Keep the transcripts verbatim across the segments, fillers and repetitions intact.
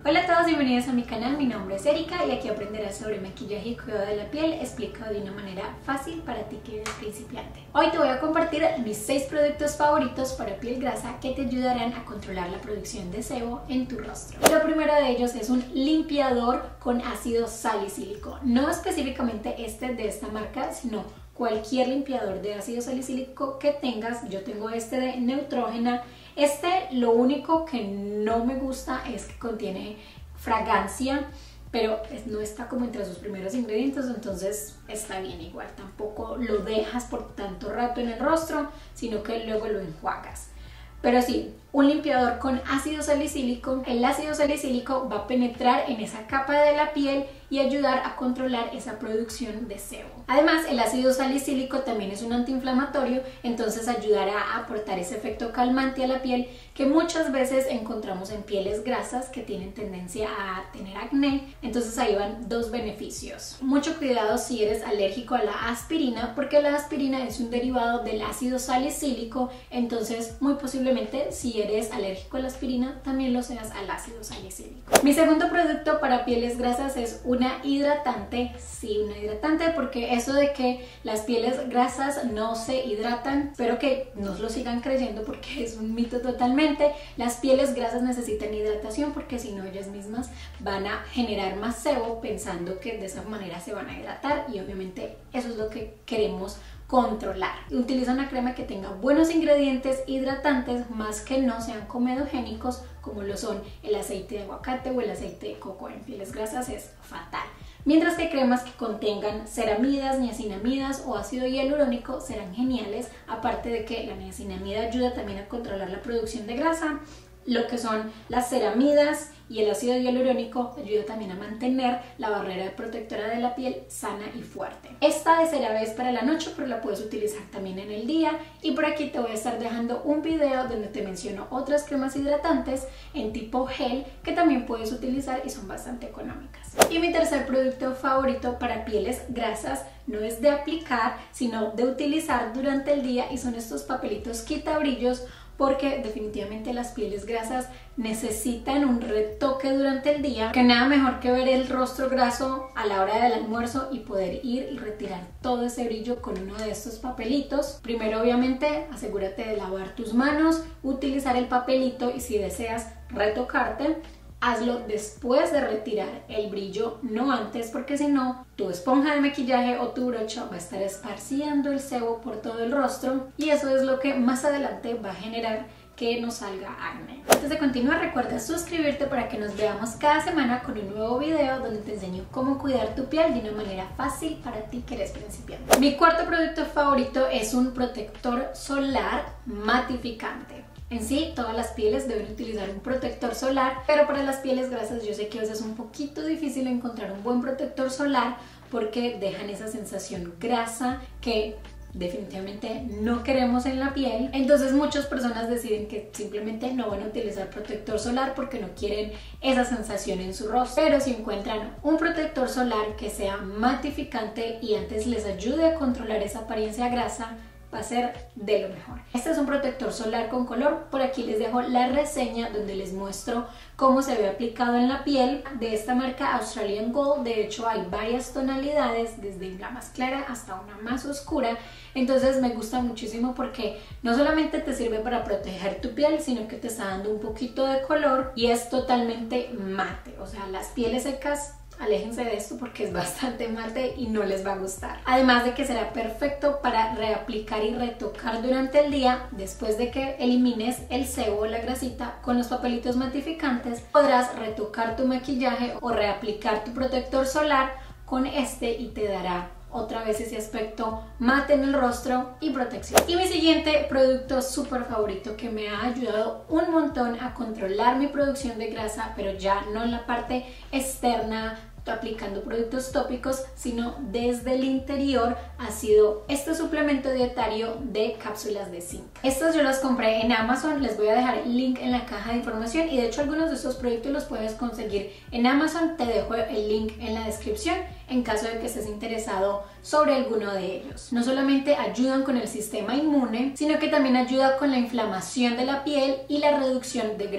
Hola a todos, bienvenidos a mi canal, mi nombre es Erika y aquí aprenderás sobre maquillaje y cuidado de la piel explicado de una manera fácil para ti que eres principiante. Hoy te voy a compartir mis seis productos favoritos para piel grasa que te ayudarán a controlar la producción de sebo en tu rostro. Lo primero de ellos es un limpiador con ácido salicílico, no específicamente este de esta marca, sino cualquier limpiador de ácido salicílico que tengas. Yo tengo este de Neutrogena. Este, lo único que no me gusta es que contiene fragancia, pero no está como entre sus primeros ingredientes, entonces está bien igual. Tampoco lo dejas por tanto rato en el rostro, sino que luego lo enjuagas. Pero sí, un limpiador con ácido salicílico. El ácido salicílico va a penetrar en esa capa de la piel y ayudar a controlar esa producción de sebo. Además, el ácido salicílico también es un antiinflamatorio, entonces ayudará a aportar ese efecto calmante a la piel que muchas veces encontramos en pieles grasas que tienen tendencia a tener acné. Entonces ahí van dos beneficios. Mucho cuidado si eres alérgico a la aspirina, porque la aspirina es un derivado del ácido salicílico, entonces muy posiblemente si eres alérgico a la aspirina también lo seas al ácido salicílico. Mi segundo producto para pieles grasas es una hidratante. Sí, una hidratante, porque eso de que las pieles grasas no se hidratan, espero que no lo sigan creyendo porque es un mito totalmente. Las pieles grasas necesitan hidratación porque si no ellas mismas van a generar más sebo pensando que de esa manera se van a hidratar, y obviamente eso es lo que queremos controlar. Utiliza una crema que tenga buenos ingredientes hidratantes, más que no sean comedogénicos como lo son el aceite de aguacate o el aceite de coco. En pieles grasas es fatal. Mientras que cremas que contengan ceramidas, niacinamidas o ácido hialurónico serán geniales, aparte de que la niacinamida ayuda también a controlar la producción de grasa. Lo que son las ceramidas y el ácido hialurónico ayuda también a mantener la barrera protectora de la piel sana y fuerte. Esta de CeraVe es para la noche, pero la puedes utilizar también en el día, y por aquí te voy a estar dejando un video donde te menciono otras cremas hidratantes en tipo gel que también puedes utilizar y son bastante económicas. Y mi tercer producto favorito para pieles grasas no es de aplicar, sino de utilizar durante el día, y son estos papelitos quita-brillos, porque definitivamente las pieles grasas necesitan un retoque durante el día, que nada mejor que ver el rostro graso a la hora del almuerzo y poder ir y retirar todo ese brillo con uno de estos papelitos. Primero, obviamente, asegúrate de lavar tus manos, utilizar el papelito, y si deseas retocarte, hazlo después de retirar el brillo, no antes, porque si no, tu esponja de maquillaje o tu brocha va a estar esparciendo el sebo por todo el rostro, y eso es lo que más adelante va a generar que nos salga acné. Antes de continuar, recuerda suscribirte para que nos veamos cada semana con un nuevo video donde te enseño cómo cuidar tu piel de una manera fácil para ti que eres principiante. Mi cuarto producto favorito es un protector solar matificante. En sí, todas las pieles deben utilizar un protector solar, pero para las pieles grasas yo sé que a veces es un poquito difícil encontrar un buen protector solar porque dejan esa sensación grasa que definitivamente no queremos en la piel. Entonces muchas personas deciden que simplemente no van a utilizar protector solar porque no quieren esa sensación en su rostro. Pero si encuentran un protector solar que sea matificante y antes les ayude a controlar esa apariencia grasa, va a ser de lo mejor. Este es un protector solar con color. Por aquí les dejo la reseña donde les muestro cómo se ve aplicado en la piel, de esta marca Australian Gold. De hecho hay varias tonalidades, desde la más clara hasta una más oscura. Entonces me gusta muchísimo porque no solamente te sirve para proteger tu piel, sino que te está dando un poquito de color y es totalmente mate. O sea, las pieles secas, aléjense de esto porque es bastante mate y no les va a gustar. Además de que será perfecto para reaplicar y retocar durante el día. Después de que elimines el sebo o la grasita con los papelitos matificantes, podrás retocar tu maquillaje o reaplicar tu protector solar con este y te dará otra vez ese aspecto mate en el rostro y protección. Y mi siguiente producto súper favorito que me ha ayudado un montón a controlar mi producción de grasa, pero ya no en la parte externa aplicando productos tópicos, sino desde el interior, ha sido este suplemento dietario de cápsulas de zinc. Estos yo los compré en Amazon, les voy a dejar el link en la caja de información, y de hecho algunos de estos productos los puedes conseguir en Amazon. Te dejo el link en la descripción en caso de que estés interesado sobre alguno de ellos. No solamente ayudan con el sistema inmune, sino que también ayuda con la inflamación de la piel y la reducción de grasa.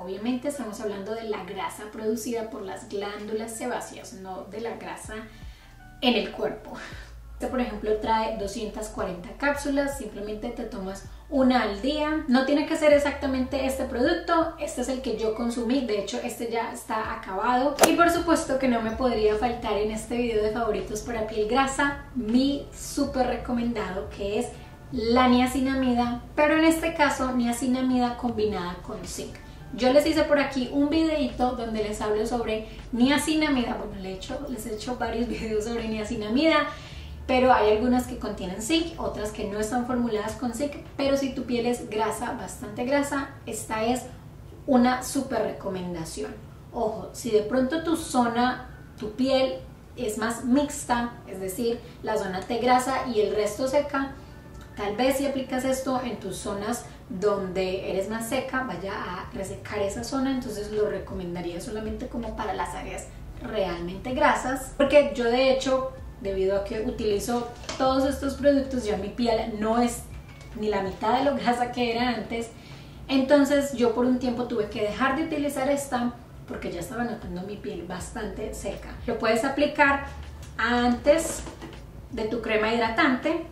Obviamente estamos hablando de la grasa producida por las glándulas sebáceas, no de la grasa en el cuerpo. Este, por ejemplo, trae doscientas cuarenta cápsulas, simplemente te tomas una al día. No tiene que ser exactamente este producto, este es el que yo consumí, de hecho este ya está acabado. Y por supuesto que no me podría faltar en este video de favoritos para piel grasa, mi súper recomendado, que es la niacinamida, pero en este caso niacinamida combinada con zinc. Yo les hice por aquí un videito donde les hablo sobre niacinamida, bueno, les he hecho, les he hecho varios videos sobre niacinamida, pero hay algunas que contienen zinc, otras que no están formuladas con zinc, pero si tu piel es grasa, bastante grasa, esta es una súper recomendación. Ojo, si de pronto tu zona, tu piel es más mixta, es decir, la zona te grasa y el resto seca, tal vez si aplicas esto en tus zonas donde eres más seca, vaya a resecar esa zona, entonces lo recomendaría solamente como para las áreas realmente grasas, porque yo de hecho, debido a que utilizo todos estos productos, ya mi piel no es ni la mitad de lo grasa que era antes, entonces yo por un tiempo tuve que dejar de utilizar esta porque ya estaba notando mi piel bastante seca. Lo puedes aplicar antes de tu crema hidratante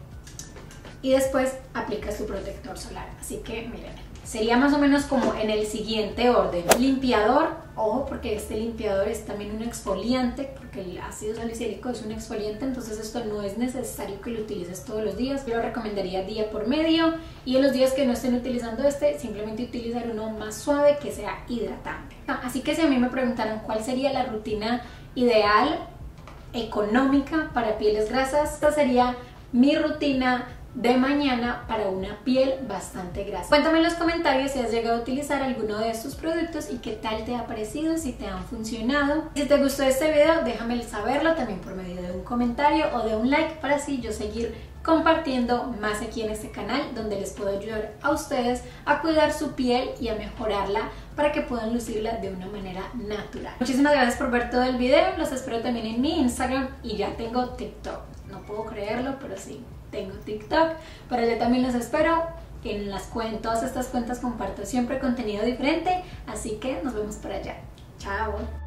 y después aplicas tu protector solar, así que miren, sería más o menos como en el siguiente orden. Limpiador, ojo porque este limpiador es también un exfoliante, porque el ácido salicílico es un exfoliante, entonces esto no es necesario que lo utilices todos los días. Yo lo recomendaría día por medio, y en los días que no estén utilizando este, simplemente utilizar uno más suave que sea hidratante. Así que si a mí me preguntaran cuál sería la rutina ideal, económica para pieles grasas, esta sería mi rutina de mañana para una piel bastante grasa. Cuéntame en los comentarios si has llegado a utilizar alguno de estos productos y qué tal te ha parecido, si te han funcionado. Si te gustó este video, déjame saberlo también por medio de un comentario o de un like, para así yo seguir compartiendo más aquí en este canal, donde les puedo ayudar a ustedes a cuidar su piel y a mejorarla para que puedan lucirla de una manera natural. Muchísimas gracias por ver todo el video, los espero también en mi Instagram y ya tengo TikTok. No puedo creerlo, pero sí, tengo TikTok, pero yo también los espero. En las cuentas, todas estas cuentas comparto siempre contenido diferente, así que nos vemos por allá. Chao.